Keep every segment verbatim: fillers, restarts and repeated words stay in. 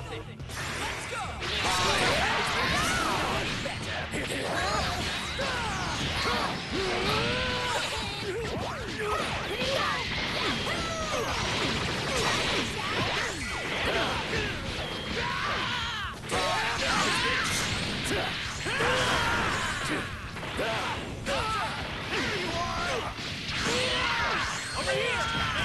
something. Let's go! Over here!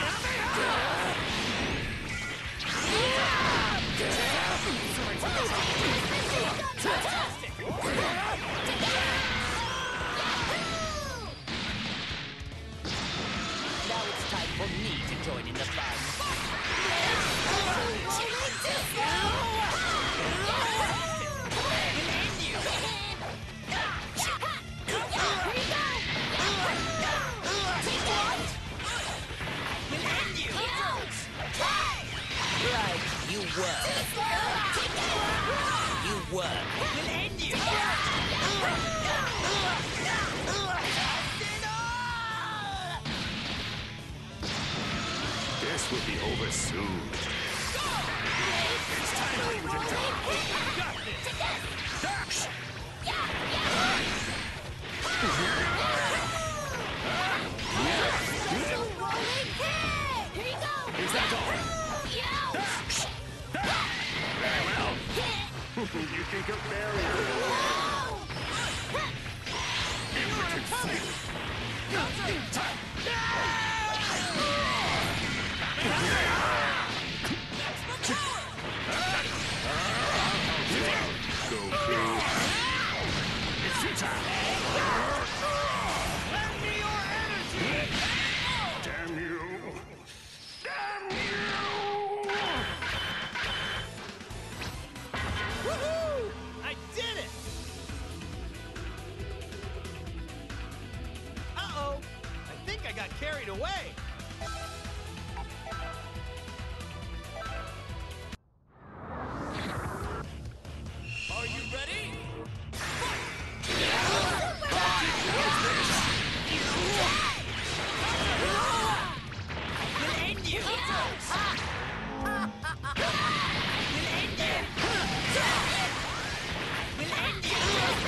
Now it's time for me to join in the fun. Right, you work. You work. We'll end you. This will be over soon. It's time for you to die. Got this! Dash! Is that all? Dash! Very well. You think a barrier will work? Impotent flame. Goku. It's futile. Lend me your energy! Damn you. Damn you. Woohoo! I did it! Uh-oh! I think I got carried away! Are you ready? We'll end you. We'll end you. We'll end you.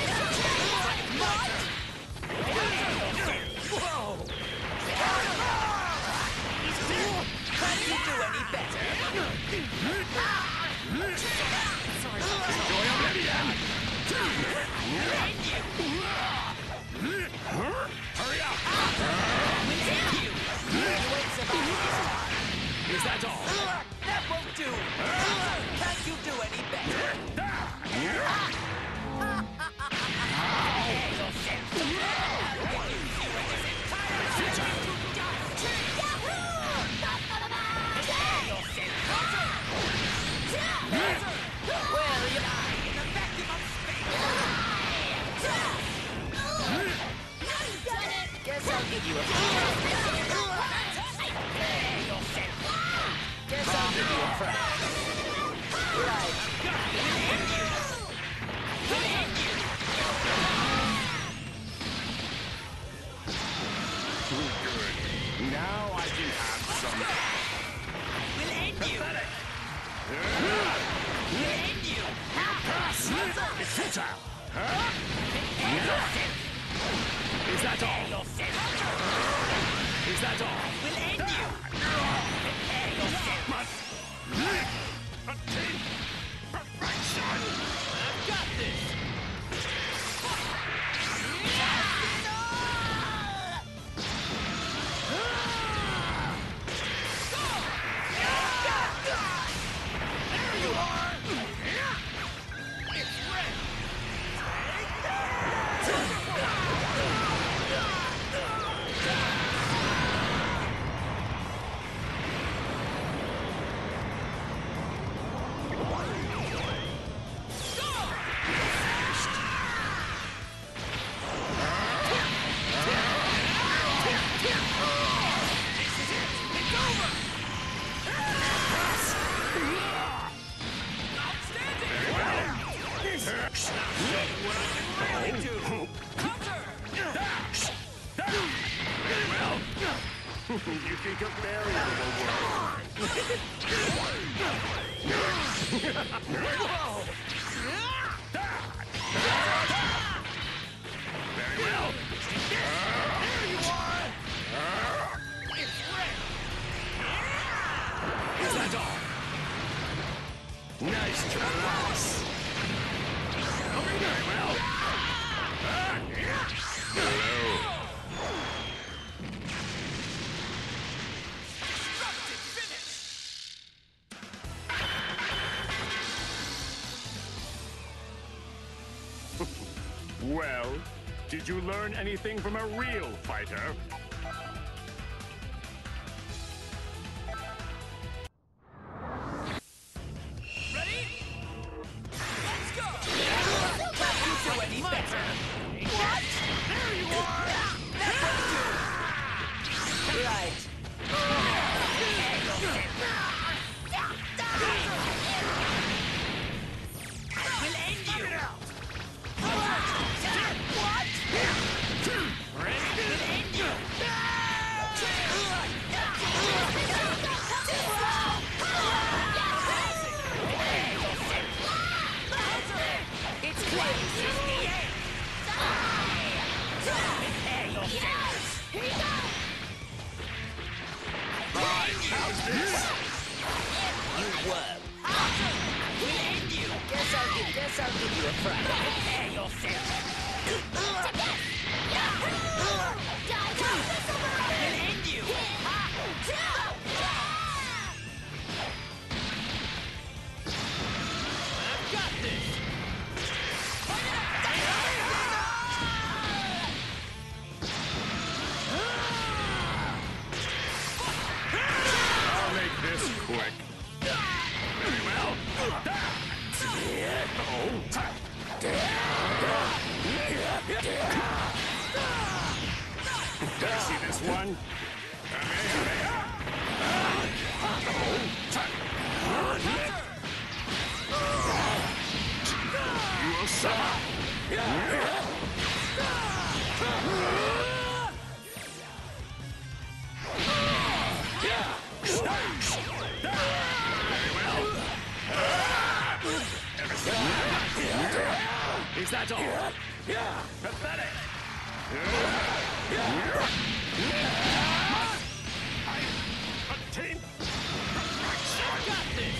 Whoa! Can't you do any better? Enjoy Oblivion. We'll end you. Hurry up. We'll end you. You ain't survived this time. Is that all? That won't do. Can't you do any better? Guess I'll give you a Guess I'll give you a prize. Right. Good. Now I can have some. We'll end you. Pathetic. We'll end you. Pass. It's futile. Huh? Is that all? Is that all? We'll end you. Must attain perfection. I've got this! There you are! It's red! You think a barrier will work? Very well. There you are! It's red! Is that all? Nice try. Very well. Hello. Destructive finish! Well, did you learn anything from a real fighter? Ready? Let's go! You do any better. What? There you are! Right. We'll end you. What? Ready? We'll end you. It's crazy. Prepare yourselves. How's this? You were. We'll end you. Guess I'll give, guess I'll give you a fright. Prepare yourself. We'll end you. I've got this! I'll make this quick. Very well. Did I see this one? You will suffer. Is that all? Pathetic! Team! I've got this!